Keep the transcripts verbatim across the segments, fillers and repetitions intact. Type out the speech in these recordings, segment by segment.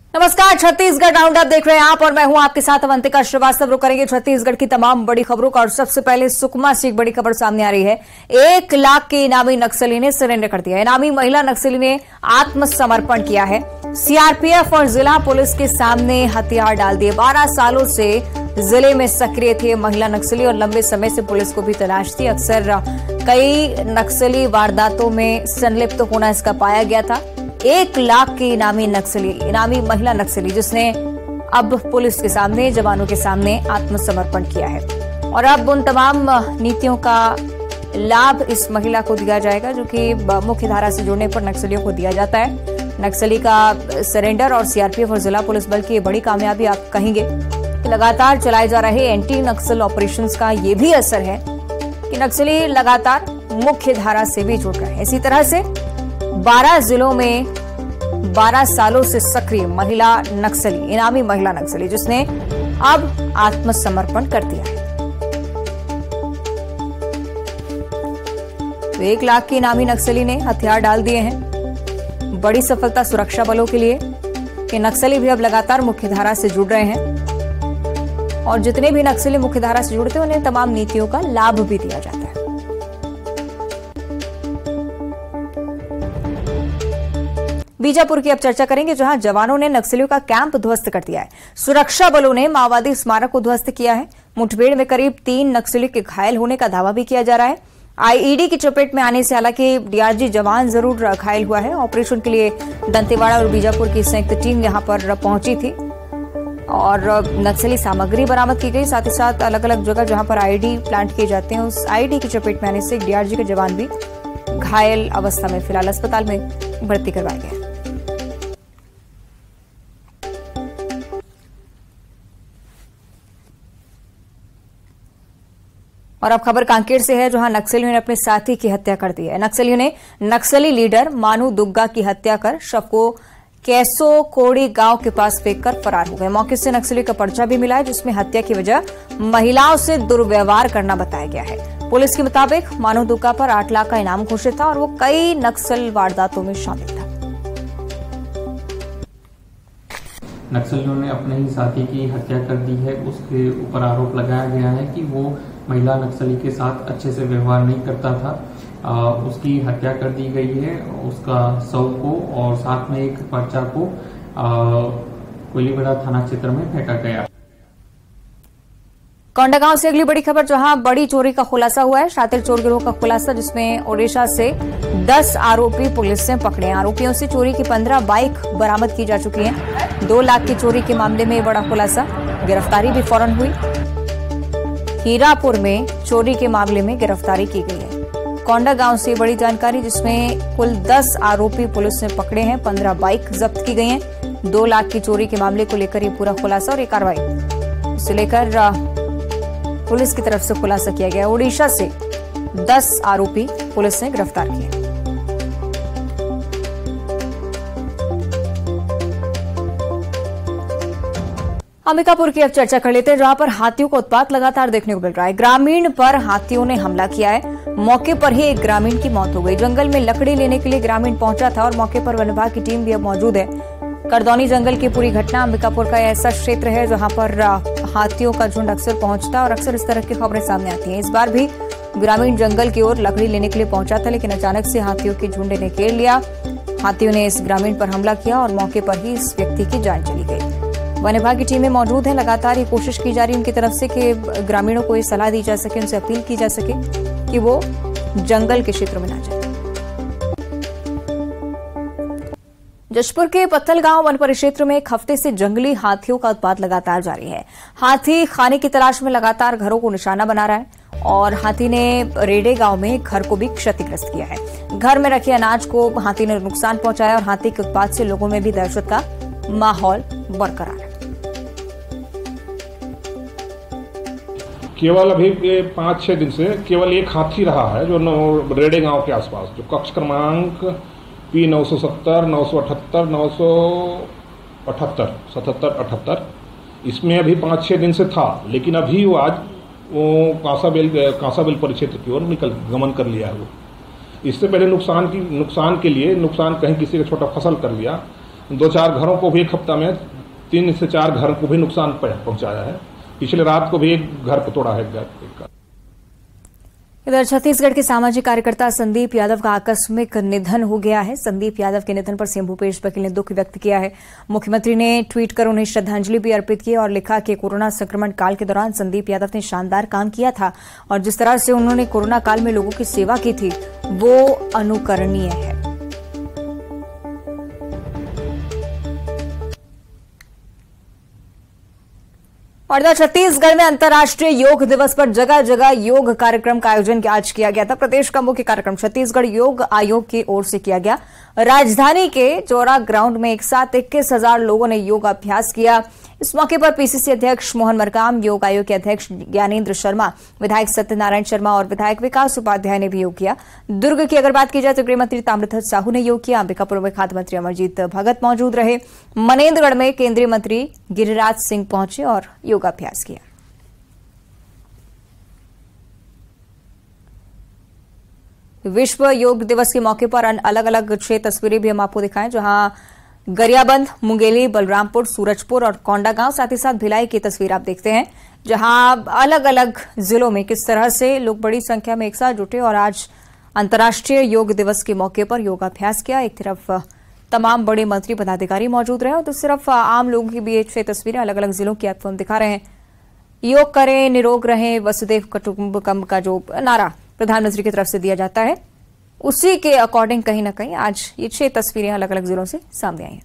नमस्कार, Chhattisgarh round up देख रहे हैं आप और मैं हूं आपके साथ अवंतिका श्रीवास्तव। रुक करेंगे छत्तीसगढ़ की तमाम बड़ी खबरों का और सबसे पहले सुकमा से एक बड़ी खबर सामने आ रही है। एक लाख के इनामी नक्सली ने सरेंडर कर दिया। इनामी महिला नक्सली ने आत्मसमर्पण किया है। सीआरपीएफ और जिला पुलिस के सामने हथियार डाल दिए। बारह सालों से जिले में सक्रिय थे महिला नक्सली और लंबे समय से पुलिस को भी तलाश थी। अक्सर कई नक्सली वारदातों में संलिप्त होना इसका पाया गया था। एक लाख की इनामी नक्सली इनामी महिला नक्सली जिसने अब पुलिस के सामने जवानों के सामने आत्मसमर्पण किया है और अब उन तमाम नीतियों का लाभ इस महिला को दिया जाएगा जो कि मुख्य धारा से जुड़ने पर नक्सलियों को दिया जाता है। नक्सली का सरेंडर और सीआरपीएफ और जिला पुलिस बल की ये बड़ी कामयाबी आप कहेंगे। लगातार चलाए जा रहे एंटी नक्सल ऑपरेशंस का ये भी असर है कि नक्सली लगातार मुख्य धारा से भी जुड़ रहे हैं। इसी तरह से बारह जिलों में बारह सालों से सक्रिय महिला नक्सली इनामी महिला नक्सली जिसने अब आत्मसमर्पण कर दिया है। तो एक लाख की इनामी नक्सली ने हथियार डाल दिए हैं। बड़ी सफलता सुरक्षा बलों के लिए कि नक्सली भी अब लगातार मुख्यधारा से जुड़ रहे हैं और जितने भी नक्सली मुख्यधारा से जुड़ते हैं उन्हें तमाम नीतियों का लाभ भी दिया जाता है। बीजापुर की अब चर्चा करेंगे जहां जवानों ने नक्सलियों का कैंप ध्वस्त कर दिया है। सुरक्षा बलों ने माओवादी स्मारक को ध्वस्त किया है। मुठभेड़ में करीब तीन नक्सलियों के घायल होने का दावा भी किया जा रहा है। आईईडी की चपेट में आने से हालांकि डीआरजी जवान जरूर घायल हुआ है। ऑपरेशन के लिए दंतेवाड़ा और बीजापुर की संयुक्त टीम यहां पर पहुंची थी और नक्सली सामग्री बरामद की गई। साथ ही साथ अलग अलग जगह जहां पर आईईडी प्लांट किए जाते हैं उस आईईडी की चपेट में आने से डीआरजी के जवान भी घायल अवस्था में फिलहाल अस्पताल में भर्ती करवाए गए। और अब खबर कांकेर से है जहां नक्सलियों ने अपने साथी की हत्या कर दी है। नक्सलियों ने नक्सली लीडर मानू दुग्गा की हत्या कर शव को कैसो कोड़ी गांव के पास फेंककर फरार हो गए। मौके से नक्सलियों का पर्चा भी मिला है जिसमें हत्या की वजह महिलाओं से दुर्व्यवहार करना बताया गया है। पुलिस के मुताबिक मानू दुग्गा पर आठ लाख का इनाम घोषित था और वो कई नक्सल वारदातों में शामिल था। नक्सलियों ने अपने ही साथी की हत्या कर दी है। उसके ऊपर आरोप लगाया गया है कि वो महिला नक्सली के साथ अच्छे से व्यवहार नहीं करता था। आ, उसकी हत्या कर दी गई है। उसका शव को और साथ में एक पर्चा को कोलीबेड़ा थाना क्षेत्र में फेंका गया। कोंडागांव से अगली बड़ी खबर जहां बड़ी चोरी का खुलासा हुआ है। शातिर चोर गिरोह का खुलासा जिसमें ओडिशा से दस आरोपी पुलिस ने पकड़े। आरोपियों से चोरी की पंद्रह बाइक बरामद की जा चुकी हैं। दो लाख की चोरी के मामले में बड़ा खुलासा। गिरफ्तारी भी फौरन हुई। हीरापुर में चोरी के मामले में गिरफ्तारी की गई है। कोंडागांव से बड़ी जानकारी जिसमें कुल दस आरोपी पुलिस ने पकड़े हैं। पंद्रह बाइक जब्त की गई हैं। दो लाख की चोरी के मामले को लेकर ये पूरा खुलासा और ये कार्रवाई इसे लेकर पुलिस की तरफ से खुलासा किया गया। ओडिशा से दस आरोपी पुलिस ने गिरफ्तार किए। अंबिकापुर की अब चर्चा कर लेते हैं जहां पर हाथियों का उत्पात लगातार देखने को मिल रहा है। ग्रामीण पर हाथियों ने हमला किया है। मौके पर ही एक ग्रामीण की मौत हो गई। जंगल में लकड़ी लेने के लिए ग्रामीण पहुंचा था और मौके पर वन विभाग की टीम भी अब मौजूद है। करदौनी जंगल की पूरी घटना। अंबिकापुर का ऐसा क्षेत्र है जहां पर हाथियों का झुंड अक्सर पहुंचता है और अक्सर इस तरह की खबरें सामने आती हैं। इस बार भी ग्रामीण जंगल की ओर लकड़ी लेने के लिए पहुंचा था लेकिन अचानक से हाथियों के झुंड ने घेर लिया। हाथियों ने इस ग्रामीण पर हमला किया और मौके पर ही इस व्यक्ति की जान चली गई। वन विभाग की टीमें मौजूद हैं। लगातार ये कोशिश की जा रही है उनकी तरफ से कि ग्रामीणों को ये सलाह दी जा सके, उनसे अपील की जा सके कि वो जंगल के क्षेत्रों में न जाए। जशपुर के पत्थलगांव वन परिक्षेत्र में एक हफ्ते से जंगली हाथियों का उत्पात लगातार जारी है। हाथी खाने की तलाश में लगातार घरों को निशाना बना रहा है और हाथी ने रेडे गांव में घर को भी क्षतिग्रस्त किया है। घर में रखे अनाज को हाथी ने नुकसान पहुंचाया और हाथी के उत्पात से लोगों में भी दहशत का माहौल बरकरार है। केवल अभी पाँच छह दिन से केवल एक हाथी रहा है जो रेडे गांव के आसपास, जो कक्ष क्रमांक पी नौ सौ सत्तर नौ सौ अठहत्तर नौ सौ अठहत्तर सतहत्तर अठहत्तर इसमें अभी पाँच छः दिन से था। लेकिन अभी वो आज वो कांसाबेल कांसाबेल परिक्षेत्र की ओर निकल गमन कर लिया है। वो इससे पहले नुकसान की नुकसान के लिए नुकसान कहीं किसी का छोटा फसल कर लिया दो चार घरों को भी एक हफ्ता में तीन से चार घर को भी नुकसान पहुंचाया है। पिछले रात को भी एक घर को तोड़ा है। एक इधर छत्तीसगढ़ के सामाजिक कार्यकर्ता संदीप यादव का आकस्मिक निधन हो गया है। संदीप यादव के निधन पर सीएम भूपेश बघेल ने दुख व्यक्त किया है। मुख्यमंत्री ने ट्वीट कर उन्हें श्रद्धांजलि भी अर्पित की और लिखा कि कोरोना संक्रमण काल के दौरान संदीप यादव ने शानदार काम किया था और जिस तरह से उन्होंने कोरोना काल में लोगों की सेवा की थी वो अनुकरणीय है। और इधर छत्तीसगढ़ में अंतर्राष्ट्रीय योग दिवस पर जगह जगह योग कार्यक्रम का आयोजन आज किया गया था। प्रदेश का मुख्य कार्यक्रम छत्तीसगढ़ योग आयोग की ओर से किया गया। राजधानी के चौरा ग्राउंड में एक साथ इक्कीस हजार लोगों ने योग अभ्यास किया। इस मौके पर पीसीसी अध्यक्ष मोहन मरकाम, योग आयोग के अध्यक्ष ज्ञानेन्द्र शर्मा, विधायक सत्यनारायण शर्मा और विधायक विकास उपाध्याय ने भी योग किया। दुर्ग की अगर बात की जाए तो गृहमंत्री ताम्रध्वज साहू ने योग किया। अंबिकापुर में खाद्य मंत्री अमरजीत भगत मौजूद रहे। मनेन्द्रगढ़ में केंद्रीय मंत्री गिरिराज सिंह पहुंचे और योगाभ्यास किया। विश्व योग दिवस के मौके पर अलग अलग छह तस्वीरें भी हम आपको दिखाएं, जहां गरियाबंद, मुंगेली, बलरामपुर, सूरजपुर और कोंडागांव, साथ ही साथ भिलाई की तस्वीर आप देखते हैं, जहां अलग अलग जिलों में किस तरह से लोग बड़ी संख्या में एक साथ जुटे और आज अंतर्राष्ट्रीय योग दिवस के मौके पर योगाभ्यास किया। एक तरफ तमाम बड़े मंत्री पदाधिकारी मौजूद रहे और दूसरी तरफ आम लोगों की भी ये छह तस्वीरें अलग अलग जिलों की आपको हम दिखा रहे हैं। योग करें, निरोग रहें, वसुदेव कुटुंबकम का जो नारा प्रधानमंत्री की तरफ से दिया जाता है उसी के अकॉर्डिंग कहीं ना कहीं आज ये छह तस्वीरें अलग अलग जिलों से सामने आई हैं।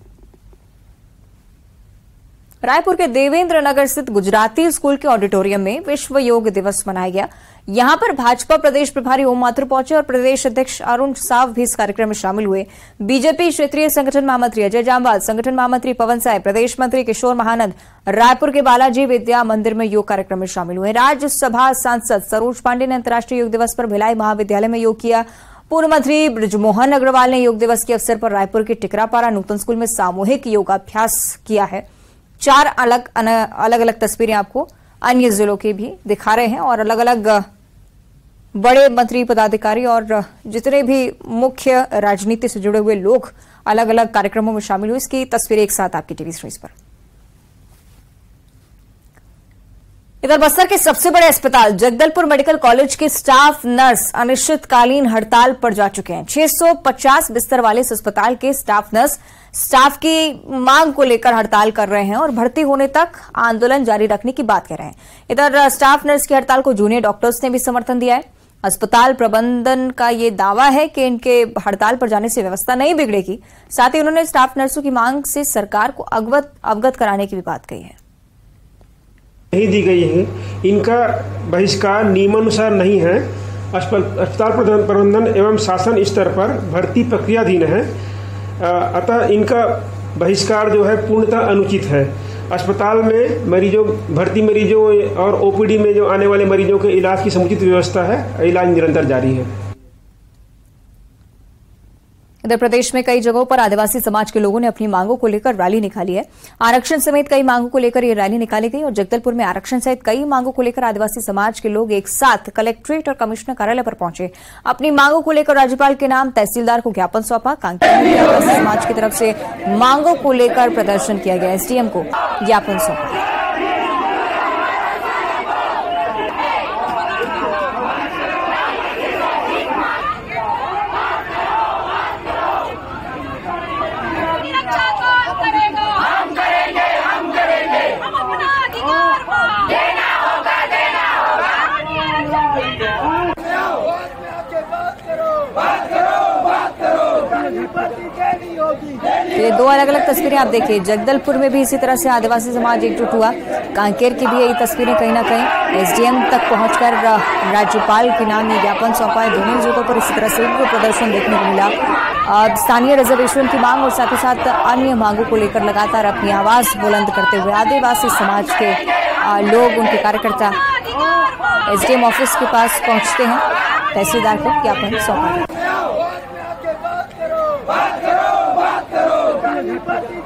रायपुर के देवेंद्र नगर स्थित गुजराती स्कूल के ऑडिटोरियम में विश्व योग दिवस मनाया गया। यहां पर भाजपा प्रदेश प्रभारी ओम माथुर पहुंचे और प्रदेश अध्यक्ष अरुण साव भी इस कार्यक्रम में शामिल हुए। बीजेपी क्षेत्रीय संगठन महामंत्री अजय जामवाल, संगठन महामंत्री पवन साय, प्रदेश मंत्री किशोर महानंद रायपुर के बालाजी विद्या मंदिर में योग कार्यक्रम में शामिल हुए। राज्यसभा सांसद सरोज पांडे ने अंतर्राष्ट्रीय योग दिवस पर भिलाई महाविद्यालय में योग किया। पूर्व मंत्री ब्रजमोहन अग्रवाल ने योग दिवस के अवसर पर रायपुर के टिकरापारा नूतन स्कूल में सामूहिक योगाभ्यास किया है। चार अलग अलग अलग तस्वीरें आपको अन्य जिलों की भी दिखा रहे हैं और अलग अलग बड़े मंत्री पदाधिकारी और जितने भी मुख्य राजनीति से जुड़े हुए लोग अलग अलग कार्यक्रमों में शामिल हुए, इसकी तस्वीरें एक साथ आपकी टीवी स्क्रीन पर। इधर बस्तर के सबसे बड़े अस्पताल जगदलपुर मेडिकल कॉलेज के स्टाफ नर्स अनिश्चितकालीन हड़ताल पर जा चुके हैं। छह सौ पचास बिस्तर वाले इस अस्पताल के स्टाफ नर्स स्टाफ की मांग को लेकर हड़ताल कर रहे हैं और भर्ती होने तक आंदोलन जारी रखने की बात कह रहे हैं। इधर स्टाफ नर्स की हड़ताल को जूनियर डॉक्टर्स ने भी समर्थन दिया है। अस्पताल प्रबंधन का ये दावा है कि इनके हड़ताल पर जाने से व्यवस्था नहीं बिगड़ेगी। साथ ही उन्होंने स्टाफ नर्सों की मांग से सरकार को अवगत अवगत कराने की भी बात कही है। नहीं दी गई है, इनका बहिष्कार नियमानुसार नहीं है। अस्पताल प्रबंधन एवं शासन स्तर पर भर्ती प्रक्रियाधीन है, अतः इनका बहिष्कार जो है पूर्णतः अनुचित है। अस्पताल में मरीजों भर्ती मरीजों और ओपीडी में जो आने वाले मरीजों के इलाज की समुचित व्यवस्था है, इलाज निरंतर जारी है। इधर प्रदेश में कई जगहों पर आदिवासी समाज के लोगों ने अपनी मांगों को लेकर रैली निकाली है। आरक्षण समेत कई मांगों को लेकर ये रैली निकाली गई और जगदलपुर में आरक्षण सहित कई मांगों को लेकर आदिवासी समाज के लोग एक साथ कलेक्ट्रेट और कमिश्नर कार्यालय पर पहुंचे। अपनी मांगों को लेकर राज्यपाल के नाम तहसीलदार को ज्ञापन सौंपा। कांकेर में आदिवासी समाज की तरफ से मांगों को लेकर प्रदर्शन किया गया। एसडीएम को ज्ञापन सौंपा। ये दो अलग अलग तस्वीरें आप देखिए। जगदलपुर में भी इसी तरह से आदिवासी समाज एकजुट हुआ। कांकेर की भी यही तस्वीरें कहीं ना कहीं एसडीएम तक पहुंचकर राज्यपाल के नाम ये ज्ञापन सौंपा है। दोनों जगहों पर इसी तरह से उग्र प्रदर्शन देखने को मिला। स्थानीय रिजर्वेशन की मांग और साथ ही साथ अन्य मांगों को लेकर लगातार अपनी आवाज बुलंद करते हुए आदिवासी समाज के लोग, उनके कार्यकर्ता एसडीएम ऑफिस के पास पहुंचते हैं। तहसीलदार को ज्ञापन सौंपा।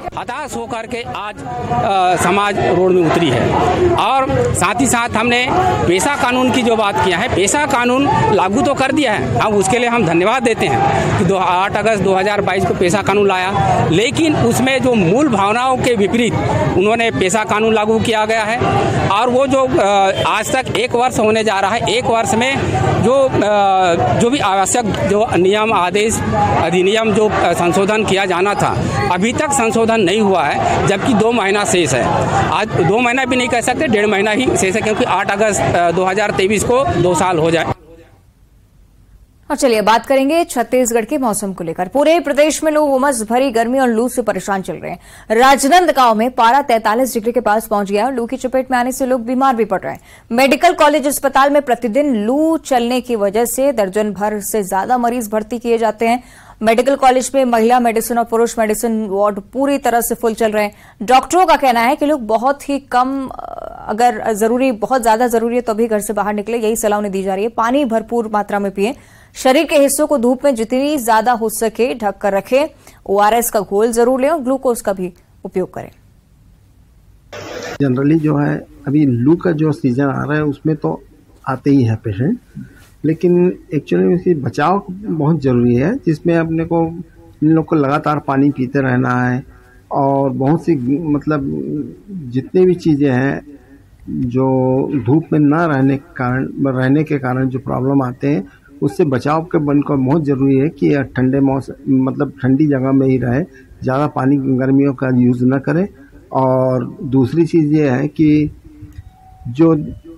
हताश होकर के आज आ, समाज रोड में उतरी है। और साथ ही साथ हमने पेशा कानून की जो बात किया है, पेशा कानून लागू तो कर दिया है, हम उसके लिए हम धन्यवाद देते हैं कि आठ अगस्त दो हज़ार बाईस को पेशा कानून लाया, लेकिन उसमें जो मूल भावनाओं के विपरीत उन्होंने पेशा कानून लागू किया गया है। और वो जो आज तक एक वर्ष होने जा रहा है, एक वर्ष में जो जो भी आवश्यक जो नियम, आदेश, अधिनियम जो संशोधन किया जाना था, अभी तक संशोधन नहीं हुआ है, जबकि दो महीना शेष है। आज दो महीना भी नहीं कह सकते, डेढ़ महीना ही शेष है, क्योंकि आठ अगस्त दो हज़ार तेईस को दो साल हो जाए। और चलिए बात करेंगे छत्तीसगढ़ के मौसम को लेकर। पूरे प्रदेश में लोग उमस भरी गर्मी और लू से परेशान चल रहे हैं। राजनांदगांव में पारा तैंतालीस डिग्री के पास पहुंच गया और लू की चपेट में आने से लोग बीमार भी पड़ रहे हैं। मेडिकल कॉलेज अस्पताल में प्रतिदिन लू चलने की वजह से दर्जन भर से ज्यादा मरीज भर्ती किए जाते हैं। मेडिकल कॉलेज में महिला मेडिसिन और पुरुष मेडिसिन वार्ड पूरी तरह से फुल चल रहे हैं। डॉक्टरों का कहना है कि लोग बहुत ही कम, अगर जरूरी बहुत ज्यादा जरूरी है तो भी घर से बाहर निकले, यही सलाह उन्हें दी जा रही है। पानी भरपूर मात्रा में पिए, शरीर के हिस्सों को धूप में जितनी ज्यादा हो सके ढक कर रखें, ओआरएस का घोल जरूर लें और ग्लूकोज का भी उपयोग करें। जनरली जो है अभी लू का जो सीजन आ रहा है उसमें तो आते ही है पेशेंट, लेकिन एक्चुअली इसकी बचाव बहुत ज़रूरी है, जिसमें अपने को इन लोग को लगातार पानी पीते रहना है और बहुत सी मतलब जितनी भी चीज़ें हैं जो धूप में ना रहने के कारण रहने के कारण जो प्रॉब्लम आते हैं उससे बचाव के बन को बहुत ज़रूरी है कि ठंडे मौसम मतलब ठंडी जगह में ही रहे, ज़्यादा पानी गर्मियों का यूज़ न करें। और दूसरी चीज़ ये है कि जो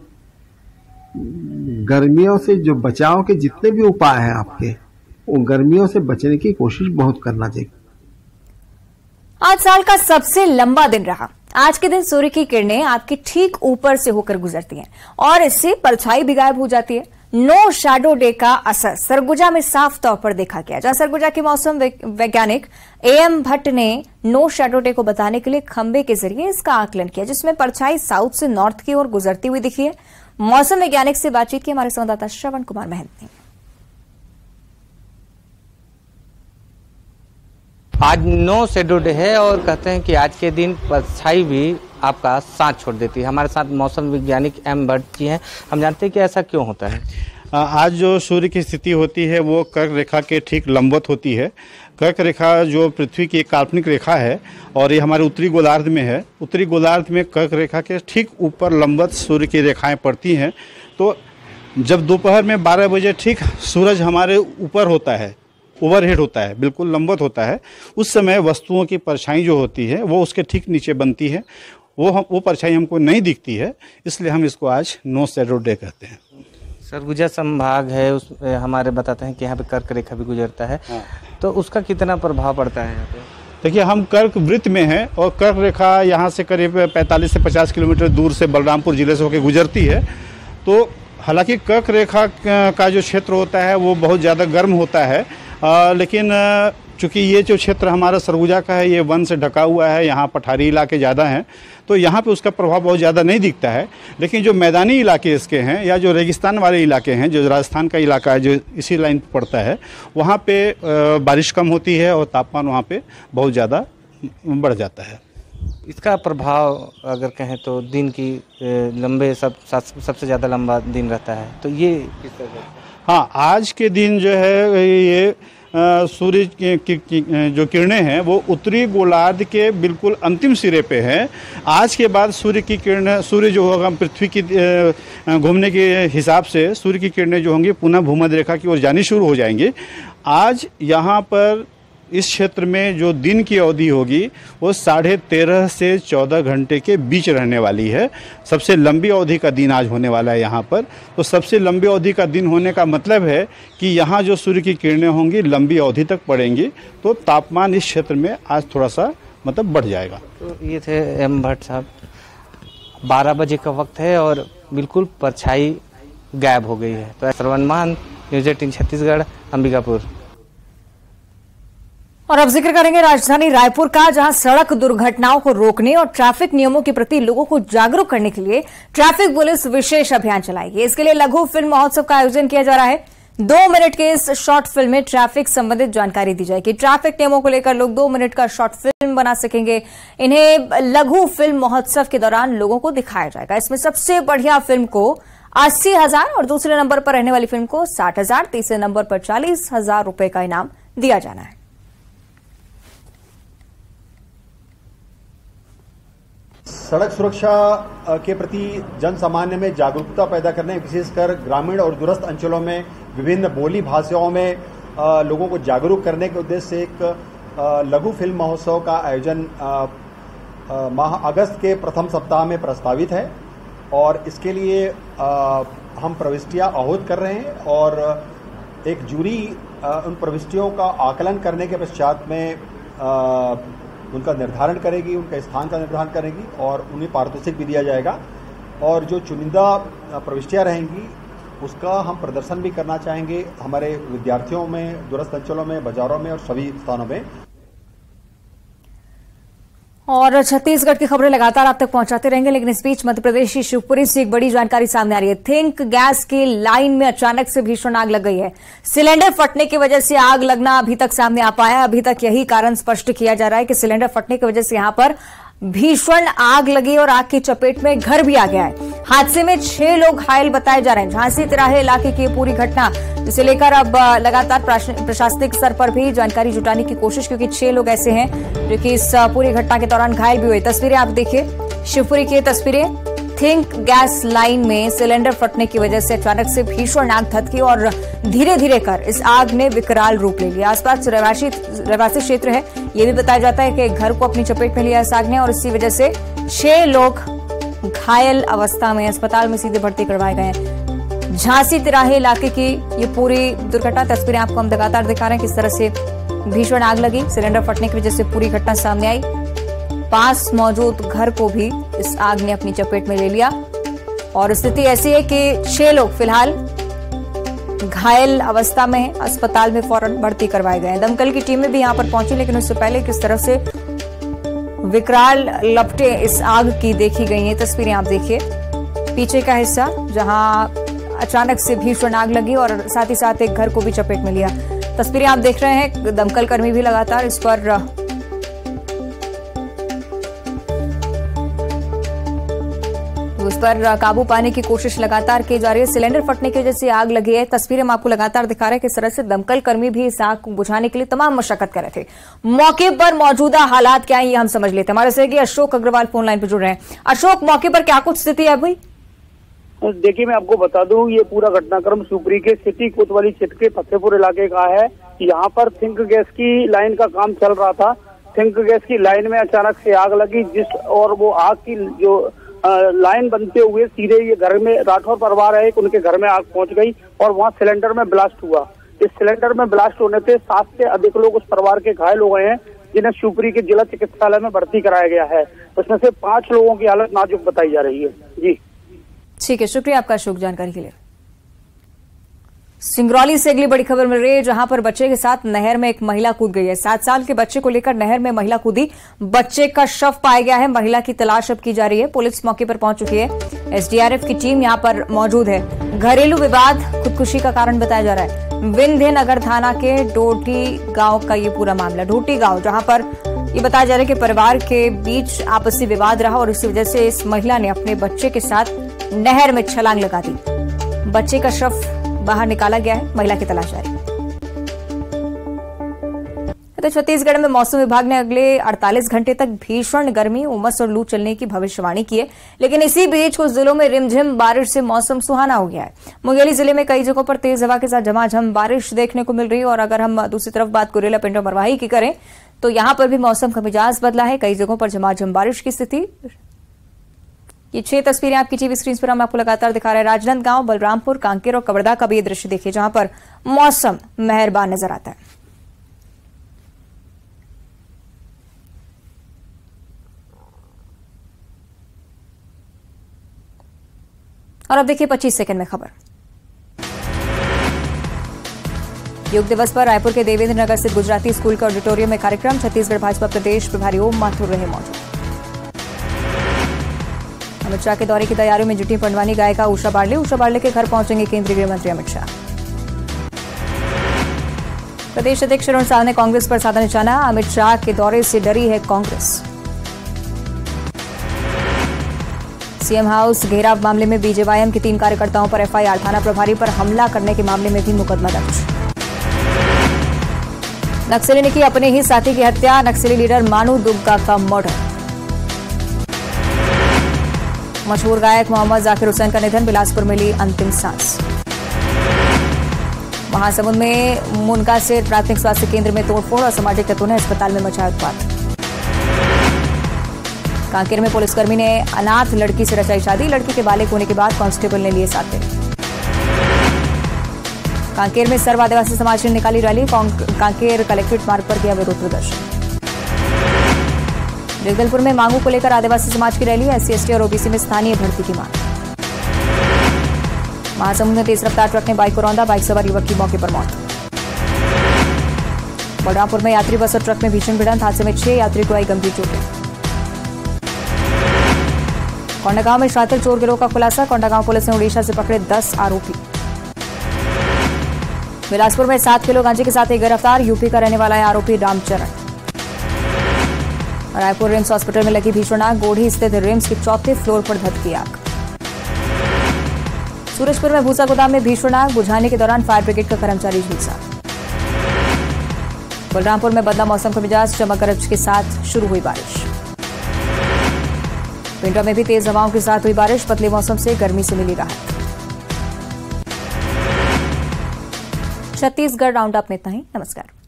गर्मियों से जो बचाव के जितने भी उपाय हैं आपके, वो गर्मियों से बचने की कोशिश बहुत करना चाहिए। आज साल का सबसे लंबा दिन रहा। आज के दिन सूर्य की किरणें आपके ठीक ऊपर से होकर गुजरती हैं और इससे परछाई भी गायब हो जाती है। नो शैडो डे का असर सरगुजा में साफ तौर पर देखा गया, जहां सरगुजा के मौसम वैज्ञानिक एएम भट्ट ने नो शैडो डे को बताने के लिए खंबे के जरिए इसका आकलन किया, जिसमें परछाई साउथ से नॉर्थ की ओर गुजरती हुई दिखी है। मौसम वैज्ञानिक से बातचीत की हमारे संवाददाता श्रवण कुमार महंत ने। आज नो शैडो डे है और कहते हैं कि आज के दिन परछाई भी आपका साथ छोड़ देती है। हमारे साथ मौसम वैज्ञानिक एम भट्ट जी हैं। हम जानते हैं कि ऐसा क्यों होता है। आज जो सूर्य की स्थिति होती है वो कर्क रेखा के ठीक लंबवत होती है। कर्क रेखा जो पृथ्वी की एक काल्पनिक रेखा है और ये हमारे उत्तरी गोलार्ध में है। उत्तरी गोलार्ध में कर्क रेखा के ठीक ऊपर लंबवत सूर्य की रेखाएं पड़ती हैं। तो जब दोपहर में बारह बजे ठीक सूरज हमारे ऊपर होता है, ओवरहेड होता है, बिल्कुल लंबवत होता है, उस समय वस्तुओं की परछाई जो होती है वो उसके ठीक नीचे बनती है। वो हम वो परछाई हमको नहीं दिखती है, इसलिए हम इसको आज नो शैडो डे कहते हैं। सरगुजा संभाग है, उस हमारे बताते हैं कि यहाँ पे कर्क रेखा भी गुजरता है। हाँ। तो उसका कितना प्रभाव पड़ता है यहाँ पे? देखिए, हम कर्क वृत्त में हैं और कर्क रेखा यहाँ से करीब पैंतालीस से पचास किलोमीटर दूर से बलरामपुर जिले से होकर गुजरती है। तो हालांकि कर्क रेखा का जो क्षेत्र होता है वो बहुत ज़्यादा गर्म होता है, आ, लेकिन चूँकि ये जो क्षेत्र हमारा सरगुजा का है ये वन से ढका हुआ है, यहाँ पठारी इलाके ज़्यादा हैं, तो यहाँ पे उसका प्रभाव बहुत ज़्यादा नहीं दिखता है। लेकिन जो मैदानी इलाके इसके हैं या जो रेगिस्तान वाले इलाके हैं, जो राजस्थान का इलाका है जो इसी लाइन पर पड़ता है, वहाँ पे बारिश कम होती है और तापमान वहाँ पे बहुत ज़्यादा बढ़ जाता है। इसका प्रभाव अगर कहें तो दिन की लंबे सब सबसे ज़्यादा लंबा दिन रहता है, तो ये किस तरह? हाँ, आज के दिन जो है ये सूर्य की, की, की जो किरणें हैं वो उत्तरी गोलार्ध के बिल्कुल अंतिम सिरे पे हैं। आज के बाद सूर्य की किरणें, सूर्य जो होगा पृथ्वी की घूमने के हिसाब से सूर्य की किरणें जो होंगी पुनः भूमध्य रेखा की ओर जानी शुरू हो जाएंगी। आज यहाँ पर इस क्षेत्र में जो दिन की अवधि होगी वो साढ़े तेरह से चौदह घंटे के बीच रहने वाली है। सबसे लंबी अवधि का दिन आज होने वाला है यहाँ पर। तो सबसे लंबी अवधि का दिन होने का मतलब है कि यहाँ जो सूर्य की किरणें होंगी लंबी अवधि तक पड़ेंगी, तो तापमान इस क्षेत्र में आज थोड़ा सा मतलब बढ़ जाएगा। तो ये थे एम भट्ट साहब। बारह बजे का वक्त है और बिल्कुल परछाई गायब हो गई है। तो श्रवण मान, न्यूज़ एटीन छत्तीसगढ़, अंबिकापुर। और अब जिक्र करेंगे राजधानी रायपुर का, जहां सड़क दुर्घटनाओं को रोकने और ट्रैफिक नियमों के प्रति लोगों को जागरूक करने के लिए ट्रैफिक पुलिस विशेष अभियान चलाएगी। इसके लिए लघु फिल्म महोत्सव का आयोजन किया जा रहा है। दो मिनट के इस शॉर्ट फिल्म में ट्रैफिक संबंधित जानकारी दी जाएगी। ट्रैफिक नियमों को लेकर लोग दो मिनट का शॉर्ट फिल्म बना सकेंगे। इन्हें लघु फिल्म महोत्सव के दौरान लोगों को दिखाया जाएगा। इसमें सबसे बढ़िया फिल्म को अस्सी हजार और दूसरे नंबर पर रहने वाली फिल्म को साठ हजार, तीसरे नंबर पर चालीस हजार रुपए का इनाम दिया जाना है। सड़क सुरक्षा के प्रति जन सामान्य में जागरूकता पैदा करने, विशेषकर ग्रामीण और दूरस्थ अंचलों में विभिन्न बोली भाषाओं में लोगों को जागरूक करने के उद्देश्य से एक लघु फिल्म महोत्सव का आयोजन माह अगस्त के प्रथम सप्ताह में प्रस्तावित है और इसके लिए हम प्रविष्टियां आहूत कर रहे हैं और एक जूरी उन प्रविष्टियों का आकलन करने के पश्चात में उनका निर्धारण करेगी, उनका स्थान का निर्धारण करेगी और उन्हें पारितोषिक भी दिया जाएगा। और जो चुनिंदा प्रविष्टियां रहेंगी उसका हम प्रदर्शन भी करना चाहेंगे हमारे विद्यार्थियों में, दूरस्थ अंचलों में, बाजारों में और सभी स्थानों में। और छत्तीसगढ़ की खबरें लगातार आप तक पहुंचाते रहेंगे, लेकिन इस बीच मध्य प्रदेश की शिवपुरी से एक बड़ी जानकारी सामने आ रही है। थिंक गैस की लाइन में अचानक से भीषण आग लग गई है। सिलेंडर फटने की वजह से आग लगना अभी तक सामने आ पाया। अभी तक यही कारण स्पष्ट किया जा रहा है कि सिलेंडर फटने की वजह से यहां पर भीषण आग लगी और आग की चपेट में घर भी आ गया है। हादसे में छह लोग घायल बताए जा रहे हैं। झांसी तिराहे इलाके की पूरी घटना, जिसे लेकर अब लगातार प्रशासनिक स्तर पर भी जानकारी जुटाने की कोशिश, क्योंकि छह लोग ऐसे हैं जो कि इस पूरी घटना के दौरान घायल भी हुए। तस्वीरें आप देखिए, शिवपुरी की तस्वीरें। थिंक गैस लाइन में सिलेंडर फटने की वजह से अचानक से भीषण आग धधकी और धीरे धीरे कर इस आग ने विकराल रूप ले लिया। आसपास रहवासी रहवासी क्षेत्र है। यह भी बताया जाता है कि घर को अपनी चपेट में लिया इस आग ने और इसी वजह से छह लोग घायल अवस्था में अस्पताल में सीधे भर्ती करवाए गए हैं। झांसी तिराहे इलाके की ये पूरी दुर्घटना, तस्वीरें आपको हम लगातार दिखा रहे हैं किस तरह से भीषण आग लगी। सिलेंडर फटने की वजह से पूरी घटना सामने आई। पास मौजूद घर को भी इस आग ने अपनी चपेट में ले लिया और स्थिति ऐसी है कि छह लोग फिलहाल घायल अवस्था में हैं, अस्पताल में फौरन भर्ती करवाए गए हैं। दमकल की टीमें भी यहां पर पहुंची, लेकिन उससे पहले किस तरह से विकराल लपटें इस आग की देखी गई हैं। तस्वीरें आप देखिए, पीछे का हिस्सा जहां अचानक से भीषण आग लगी और साथ ही साथ एक घर को भी चपेट में लिया। तस्वीरें आप देख रहे हैं। दमकल कर्मी भी लगातार इस पर उस पर काबू पाने की कोशिश लगातार की जा रही है। सिलेंडर फटने की वजह से आग लगी है। तस्वीरें हम आपको लगातार दिखा रहे हैं किस तरह से दमकल कर्मी भी इस आग को बुझाने के लिए तमाम मशक्कत कर रहे थे। मौके पर मौजूदा हालात क्या है ये हम समझ लेते हैं। हमारे सहयोगी अशोक अग्रवाल फोन लाइन पर जुड़ रहे हैं। अशोक, मौके पर क्या कुछ स्थिति है अभी? देखिए, मैं आपको बता दूं, ये पूरा घटनाक्रम शिवपुरी के सिटी कोतवाली क्षेत्र के फतेहपुर इलाके का है। यहाँ पर थिंक गैस की लाइन का काम चल रहा था। थिंक गैस की लाइन में अचानक से आग लगी, जिस और वो आग की जो लाइन बनते हुए सीधे ये घर में राठौर परिवार है, उनके घर में आग पहुंच गई और वहां सिलेंडर में ब्लास्ट हुआ। इस सिलेंडर में ब्लास्ट होने से सात से अधिक लोग उस परिवार के घायल हो गए हैं, जिन्हें शिवपुरी के जिला चिकित्सालय में भर्ती कराया गया है। उसमें से पांच लोगों की हालत नाजुक बताई जा रही है। जी ठीक है, शुक्रिया आपका अशोक जानकारी के लिए। सिंगरौली से अगली बड़ी खबर मिल रही है, जहां पर बच्चे के साथ नहर में एक महिला कूद गई है। सात साल के बच्चे को लेकर नहर में महिला कूदी, बच्चे का शव पाया गया है। महिला की तलाश अब की जा रही है। पुलिस मौके पर पहुंच चुकी है। एसडीआरएफ की टीम यहां पर मौजूद है। घरेलू विवाद खुदकुशी का कारण बताया जा रहा है। विंध्य नगर थाना के डोटी गांव का ये पूरा मामला, डोटी गांव, जहां पर ये बताया जा रहा है कि परिवार के बीच आपसी विवाद रहा और इसी वजह से इस महिला ने अपने बच्चे के साथ नहर में छलांग लगा दी। बच्चे का शव बाहर निकाला गया है। महिला की तलाश जारी। तो छत्तीसगढ़ में मौसम विभाग ने अगले अड़तालीस घंटे तक भीषण गर्मी, उमस और लू चलने की भविष्यवाणी की है, लेकिन इसी बीच कुछ जिलों में रिमझिम बारिश से मौसम सुहाना हो गया है। मुंगेली जिले में कई जगहों पर तेज हवा के साथ झमाझम बारिश देखने को मिल रही है और अगर हम दूसरी तरफ बात कुरेला पिंडो मरवाही की करें तो यहां पर भी मौसम का मिजाज बदला है। कई जगहों पर झमाझम बारिश की स्थिति। ये छह तस्वीरें आपकी टीवी स्क्रीन पर हम आपको लगातार दिखा रहे हैं। राजनांदगांव, बलरामपुर, कांकेर और कवर्धा का भी ये दृश्य देखिए, जहां पर मौसम मेहरबान नजर आता है। और अब देखिए पच्चीस सेकंड में खबर। योग दिवस पर रायपुर के देवेंद्र नगर स्थित गुजराती स्कूल के ऑडिटोरियम में कार्यक्रम। छत्तीसगढ़ भाजपा प्रदेश प्रभारी ओम माथुर रहे मौजूद। अमित शाह के दौरे की तैयारियों में जुटी पंडवानी गायिका उषा बार्ले। उषा बार्ले के घर पहुंचेंगे केंद्रीय गृह मंत्री अमित शाह। प्रदेश अध्यक्ष अरुण साह ने कांग्रेस पर साधा निशाना। अमित शाह के दौरे से डरी है कांग्रेस। सीएम हाउस घेराव मामले में बीजेवाईएम के तीन कार्यकर्ताओं पर एफआईआर। थाना प्रभारी पर हमला करने के मामले में भी मुकदमा दर्ज। नक्सली ने की अपने ही साथी की हत्या। नक्सली लीडर मानू दुग्गा का मर्डर। मशहूर गायक मोहम्मद जाकिर हुसैन का निधन। बिलासपुर में ली अंतिम सांस। महासमुंद में मुनकासिर प्राथमिक स्वास्थ्य केंद्र में तोड़फोड़। असामाजिक तत्वों ने अस्पताल में मचाया उत्पात। कांकेर में पुलिसकर्मी ने अनाथ लड़की से रचाई शादी। लड़की के बालिग होने के बाद कांस्टेबल ने लिए साथ। कांकेर में सर्व आदिवासी समाज ने निकाली रैली। कांकेर कलेक्ट्रेट मार्ग पर किया विरोध प्रदर्शन। जगदलपुर में मांगों को लेकर आदिवासी समाज की रैली। एससी एसटी और ओबीसी में स्थानीय भर्ती की मांग। महासमुंद में तेज रफ्तार ट्रक ने बाइक को रौंदा। बाइक सवार युवक की मौके पर मौत। बलरामपुर में यात्री बस और ट्रक में भीषण भिड़ंत। हादसे में छह यात्री को आई गंभीर चोटें। कोंडागांव में शातिर चोर गिरोह का खुलासा। कोंडागांव पुलिस ने उड़ीसा से पकड़े दस आरोपी। बिलासपुर में सात किलो गांजे के साथ एक गिरफ्तार। यूपी का रहने वाला है आरोपी रामचरण। रायपुर रिम्स हॉस्पिटल में लगी भीषण आग। गोढ़ी स्थित रिम्स के चौथे फ्लोर पर धधकी आग। सूरजपुर में भूसा गोदाम में भीषण आग। बुझाने के दौरान फायर ब्रिगेड का कर्मचारी झुलसा। बलरामपुर में बदला मौसम का मिजाज। चमक गरज के साथ शुरू हुई बारिश। पिंडवा में भी तेज हवाओं के साथ हुई बारिश। पतले मौसम से गर्मी से मिली राहत। छत्तीसगढ़ राउंड अप में इतना ही। नमस्कार।